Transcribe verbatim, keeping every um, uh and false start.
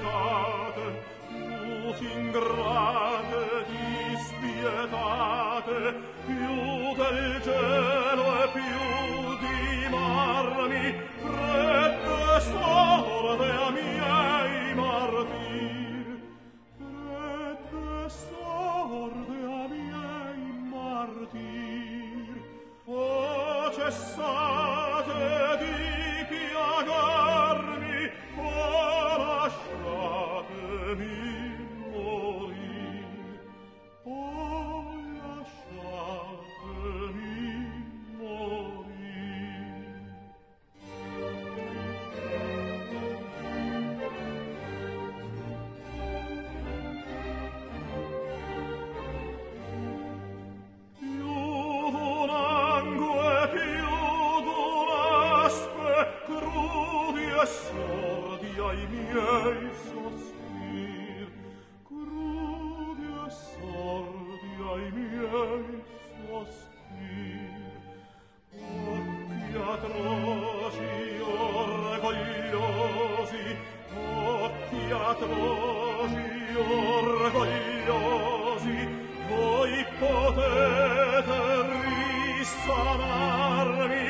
spietate, più ingrate, dispietate, più del cielo e più di marmi, fredde sorte a miei martir, fredde sorte a miei martir. Oh, cessate di piagarmi, oh, lasciatemi morir, oh, lasciatemi morir. Più d'un'angue, più d'un'aspe, crudi e sordi ai miei sospir, crudi e sordi ai miei sospir. Occhi atroci, orgogliosi, occhi atroci, orgogliosi, voi potete risanarmi